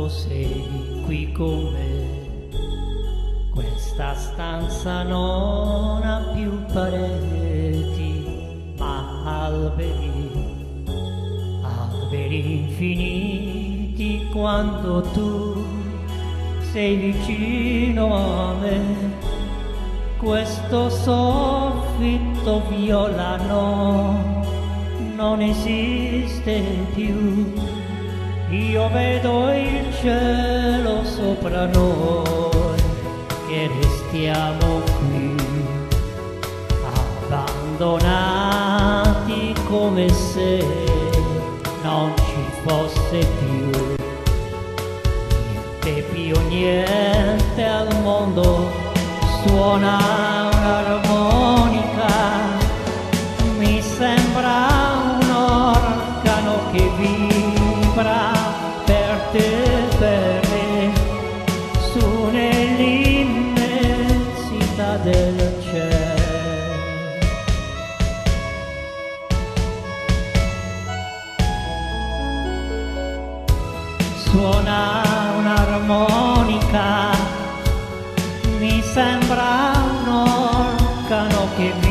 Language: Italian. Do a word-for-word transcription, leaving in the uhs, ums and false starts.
quando sei qui con me. Questa stanza non ha più pareti, ma alberi, alberi infiniti quando tu sei vicino a me. Questo soffitto violano non esiste più. Io vedo il cielo sopra noi, che restiamo qui, abbandonati come se non ci fosse più niente più niente al mondo. Suona un'armonica, mi sembra un organo che vibra per te, per me, su nell'immensità del cielo. Suona un'armonica, mi sembra un organo che